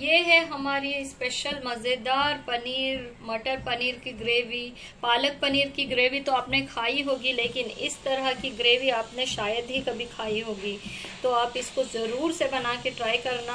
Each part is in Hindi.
ये है हमारी स्पेशल मज़ेदार पनीर, मटर पनीर की ग्रेवी। पालक पनीर की ग्रेवी तो आपने खाई होगी, लेकिन इस तरह की ग्रेवी आपने शायद ही कभी खाई होगी। तो आप इसको ज़रूर से बना के ट्राई करना।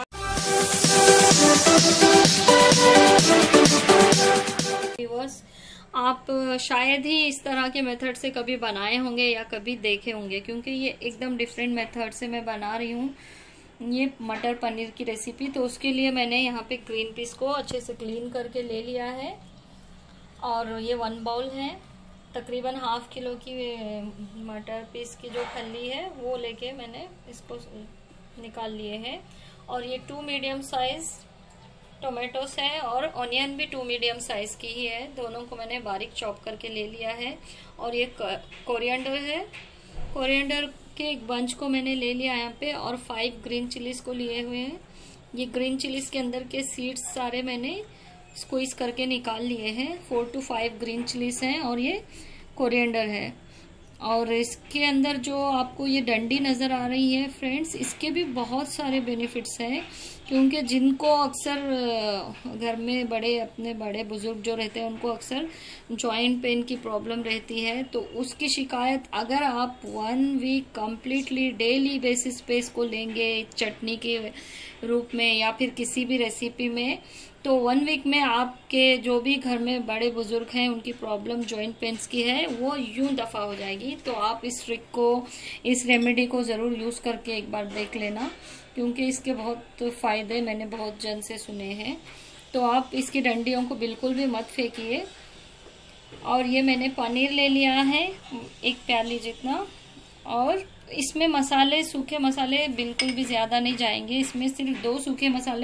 व्यूअर्स, आप शायद ही इस तरह के मेथड से कभी बनाए होंगे या कभी देखे होंगे, क्योंकि ये एकदम डिफरेंट मेथड से मैं बना रही हूँ ये मटर पनीर की रेसिपी। तो उसके लिए मैंने यहाँ पे ग्रीन पीस को अच्छे से क्लीन करके ले लिया है, और ये 1 बाउल है। तकरीबन ½ किलो की मटर पीस की जो खल्ली है वो लेके मैंने इसको निकाल लिए हैं। और ये 2 मीडियम साइज टोमेटोस है, और ऑनियन भी 2 मीडियम साइज की ही है। दोनों को मैंने बारीक चॉप करके ले लिया है। और ये कोरिएंडर है, कोरिएंडर के एक बंच को मैंने ले लिया यहाँ पे, और 5 ग्रीन चिलीज को लिए हुए हैं। ये ग्रीन चिलीज के अंदर के सीड्स सारे मैंने स्क्वीज करके निकाल लिए हैं। 4 to 5 ग्रीन चिलीज हैं, और ये कोरिएंडर है। और इसके अंदर जो आपको ये डंडी नज़र आ रही है फ्रेंड्स, इसके भी बहुत सारे बेनिफिट्स हैं, क्योंकि जिनको अक्सर घर में अपने बड़े बुजुर्ग जो रहते हैं उनको अक्सर जॉइंट पेन की प्रॉब्लम रहती है। तो उसकी शिकायत अगर आप 1 वीक कम्प्लीटली डेली बेसिस पे इसको लेंगे चटनी के रूप में या फिर किसी भी रेसिपी में, तो 1 वीक में आपके जो भी घर में बड़े बुजुर्ग हैं उनकी प्रॉब्लम जॉइंट पेन्स की है वो यूं दफा हो जाएगी। तो आप इस ट्रिक को, इस रेमेडी को ज़रूर यूज़ करके एक बार देख लेना, क्योंकि इसके बहुत फ़ायदे मैंने बहुत जन से सुने हैं। तो आप इसकी डंडियों को बिल्कुल भी मत फेंकिए। और ये मैंने पनीर ले लिया है 1 प्याली जितना, और इसमें मसाले, सूखे मसाले बिल्कुल भी ज़्यादा नहीं जाएंगे, इसमें सिर्फ 2 सूखे मसाले।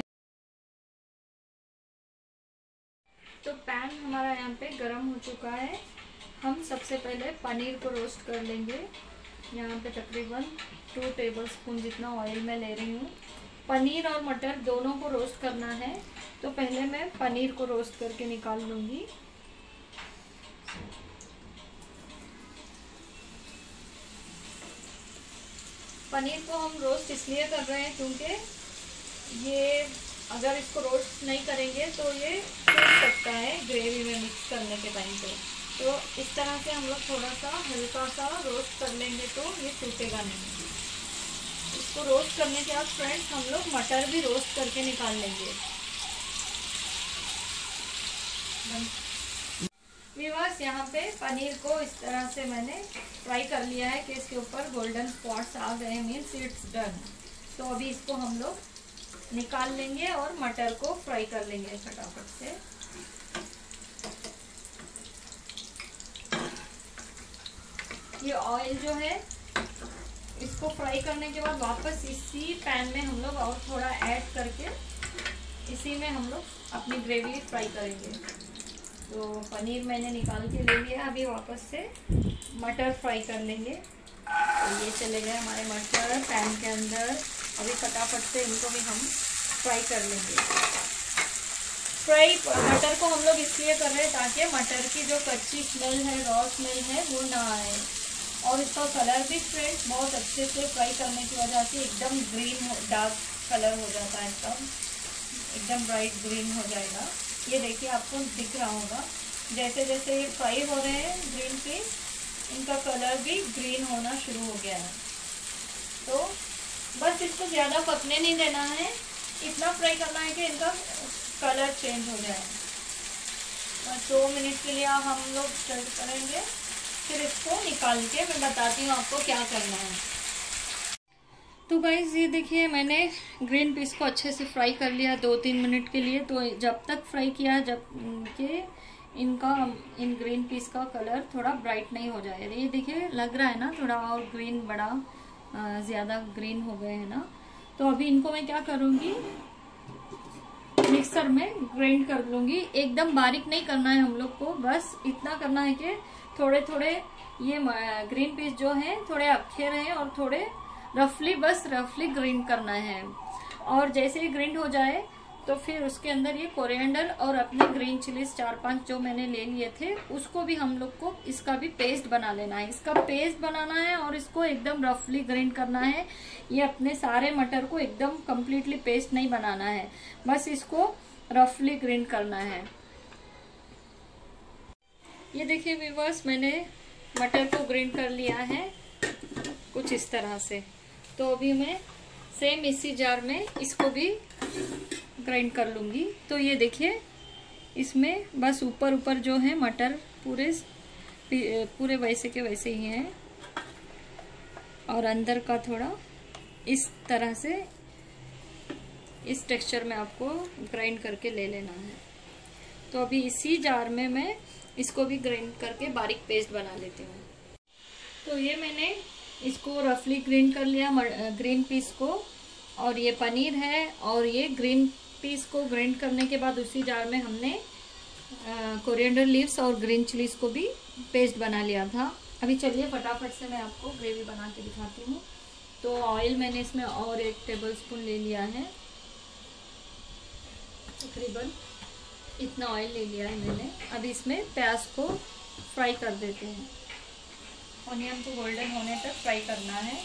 तो पैन हमारा यहाँ पे गरम हो चुका है। हम सबसे पहले पनीर को रोस्ट कर लेंगे। यहाँ पे तकरीबन 2 टेबलस्पून जितना ऑयल मैं ले रही हूँ। पनीर और मटर दोनों को रोस्ट करना है, तो पहले मैं पनीर को रोस्ट करके निकाल लूँगी। पनीर को हम रोस्ट इसलिए कर रहे हैं क्योंकि ये अगर इसको रोस्ट नहीं करेंगे तो ये टूट सकता है ग्रेवी में मिक्स करने के टाइम पे। तो इस तरह से हम लोग थोड़ा सा हल्का सा रोस्ट कर लेंगे तो ये टूटेगा नहीं। इसको रोस्ट करने के बाद फ्रेंड्स हम लोग मटर भी रोस्ट करके निकाल लेंगे। व्यूअर्स, यहाँ पे पनीर को इस तरह से मैंने फ्राई कर लिया है कि इसके ऊपर गोल्डन स्पॉट्स आ गए, मीन्स इट्स डन। तो अभी इसको हम लोग निकाल लेंगे और मटर को फ्राई कर लेंगे फटाफट से। ये ऑयल जो है इसको फ्राई करने के बाद वापस इसी पैन में हम लोग और थोड़ा ऐड करके इसी में हम लोग अपनी ग्रेवी फ्राई करेंगे। तो पनीर मैंने निकाल के ले लिया, अभी वापस से मटर फ्राई कर लेंगे। तो ये चले गए हमारे मटर पैन के अंदर। अभी फटाफट से इनको भी हम फ्राई कर लेंगे। मटर को हम लोग इसलिए कर रहे हैं ताकि मटर की जो कच्ची स्मेल है, रॉ स्मेल है, वो ना आए। और इसका कलर भी फ्रेंड्स बहुत अच्छे से फ्राई करने की वजह से एकदम ग्रीन, डार्क कलर हो जाता है, एकदम ब्राइट ग्रीन हो जाएगा। ये देखिए, आपको दिख रहा होगा जैसे जैसे ये फ्राई हो रहे हैं ग्रीन पीस, इनका कलर भी ग्रीन होना शुरू हो गया है। तो बस इसको ज़्यादा पकने नहीं देना है, इतना फ्राई करना है कि इनका कलर चेंज हो जाए। बस 2 मिनट के लिए हम लोग स्टर करेंगे, फिर इसको निकाल के मैं बताती हूँ आपको क्या करना है। तो गाइस, ये देखिए मैंने ग्रीन पीस को अच्छे से फ्राई कर लिया 2-3 मिनट के लिए। तो जब तक फ्राई किया जब कि इन ग्रीन पीस का कलर थोड़ा ब्राइट नहीं हो जाए। ये देखिए, लग रहा है ना थोड़ा और ग्रीन, बड़ा ज़्यादा ग्रीन हो गए हैं ना। तो अभी इनको मैं क्या करूँगी, मिक्सर में ग्राइंड कर लूँगी। एकदम बारीक नहीं करना है हम लोग को, बस इतना करना है कि थोड़े थोड़े ये ग्रीन पीस जो है थोड़े अक्खे रहे और थोड़े रफली, बस रफली ग्राइंड करना है। और जैसे ही ग्राइंड हो जाए तो फिर उसके अंदर ये कोरिएंडर और अपने ग्रीन चिलीज 4-5 जो मैंने ले लिए थे उसको भी हम लोग को इसका भी पेस्ट बना लेना है। इसका पेस्ट बनाना है और इसको एकदम रफली ग्राइंड करना है। ये अपने सारे मटर को एकदम कंप्लीटली पेस्ट नहीं बनाना है, बस इसको रफली ग्राइंड करना है। ये देखिए व्यूअर्स, मैंने मटर को ग्राइंड कर लिया है कुछ इस तरह से। तो अभी मैं सेम इसी जार में इसको भी ग्राइंड कर लूंगी। तो ये देखिए, इसमें बस ऊपर ऊपर जो है मटर पूरे वैसे के वैसे ही हैं और अंदर का थोड़ा इस तरह से इस टेक्सचर में आपको ग्राइंड करके ले लेना है। तो अभी इसी जार में मैं इसको भी ग्राइंड करके बारीक पेस्ट बना लेती हूँ। तो ये मैंने इसको रफली ग्राइंड कर लिया, ग्रीन पीस को, और ये पनीर है और ये ग्रीन पीस को ग्राइंड करने के बाद उसी जार में हमने कोरिएंडर लीव्स और ग्रीन चिलीज को भी पेस्ट बना लिया था। अभी चलिए फटाफट से मैं आपको ग्रेवी बना के दिखाती हूँ। तो ऑयल मैंने इसमें और 1 टेबलस्पून ले लिया है, तकरीबन इतना ऑयल ले लिया है मैंने। अभी इसमें प्याज को फ्राई कर देते हैं। ऑनियन को गोल्डन होने तक फ्राई करना है।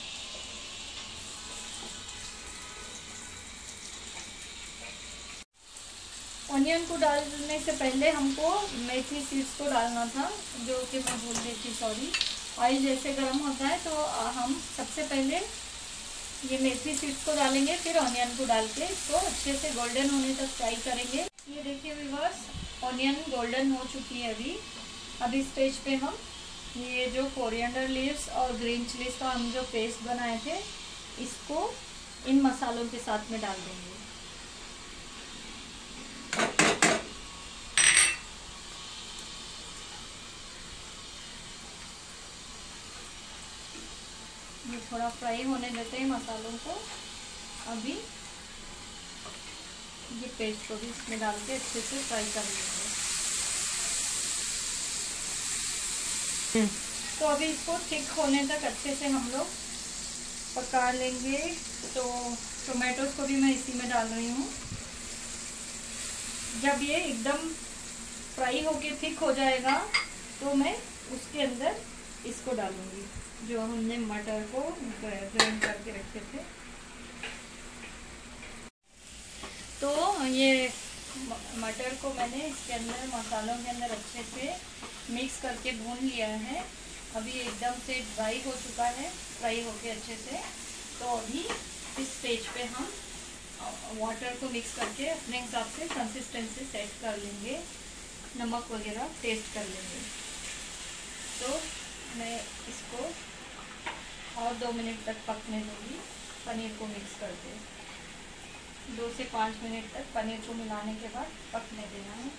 ऑनियन को डालने से पहले हमको मेथी सीड्स को डालना था, जो कि मैं भूल गई थी, सॉरी। ऑयल जैसे गर्म होता है तो हम सबसे पहले ये मेथी सीड्स को डालेंगे, फिर ऑनियन को डाल के इसको अच्छे से गोल्डन होने तक फ्राई करेंगे। ये देखिए व्यूअर्स, ऑनियन गोल्डन हो चुकी है अभी इस स्टेज पे हम ये जो कोरिएंडर लीव्स और ग्रीन चिलीज का हम जो पेस्ट बनाए थे इसको इन मसालों के साथ में डाल देंगे। ये थोड़ा फ्राई होने देते हैं मसालों को। अभी ये पेस्ट को भी इसमें डाल के अच्छे से फ्राई कर लेंगे। तो अभी इसको थिक होने तक अच्छे से हम लोग पका लेंगे। तो टोमेटोज को भी मैं इसी में डाल रही हूँ। जब ये एकदम फ्राई होके थिक हो जाएगा तो मैं उसके अंदर इसको डालूंगी, जो हमने मटर को ग्राइंड करके रखे थे। तो ये मटर को मैंने इसके अंदर मसालों के अंदर अच्छे से मिक्स करके भून लिया है। अभी एकदम से ड्राई हो चुका है, फ्राई होके अच्छे से। तो अभी इस स्टेज पे हम वाटर को मिक्स करके अपने हिसाब से कंसिस्टेंसी सेट कर लेंगे, नमक वगैरह टेस्ट कर लेंगे। तो मैं इसको और 2 मिनट तक पकने दूंगी। पनीर को मिक्स करके 2 से 5 मिनट तक पनीर को मिलाने के बाद पकने देना है।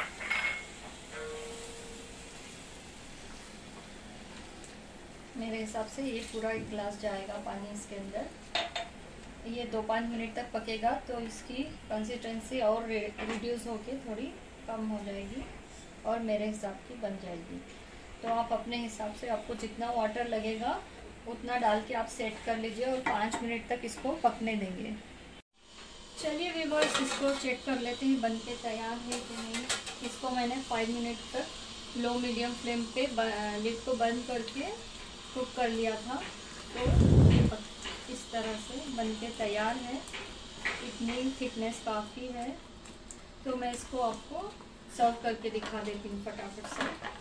मेरे हिसाब से ये पूरा 1 गिलास जाएगा पानी इसके अंदर। ये 2-5 मिनट तक पकेगा तो इसकी कंसिस्टेंसी और रिड्यूस होके थोड़ी कम हो जाएगी और मेरे हिसाब की बन जाएगी। तो आप अपने हिसाब से आपको जितना वाटर लगेगा उतना डाल के आप सेट कर लीजिए और 5 मिनट तक इसको पकने देंगे। चलिए व्यूअर्स, इसको चेक कर लेते हैं बन के तैयार है कि नहीं। इसको मैंने 5 मिनट तक लो मीडियम फ्लेम पे लिड को बंद करके कुक कर लिया था। तो इस तरह से बन के तैयार है। इतनी थिकनेस काफ़ी है। तो मैं इसको आपको सर्व करके दिखा देती हूँ फटाफट से।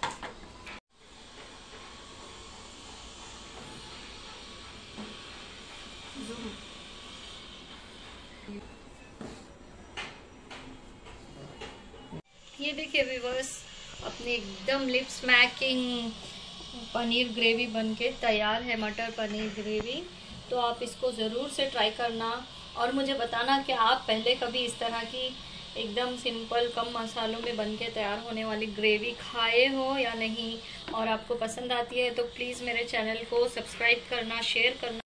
ये देखिए व्यूअर्स, अपनी एकदम लिप स्मैकिंग पनीर ग्रेवी बनके तैयार है, मटर पनीर ग्रेवी। तो आप इसको ज़रूर से ट्राई करना और मुझे बताना कि आप पहले कभी इस तरह की एकदम सिंपल कम मसालों में बनके तैयार होने वाली ग्रेवी खाए हो या नहीं। और आपको पसंद आती है तो प्लीज़ मेरे चैनल को सब्सक्राइब करना, शेयर करना।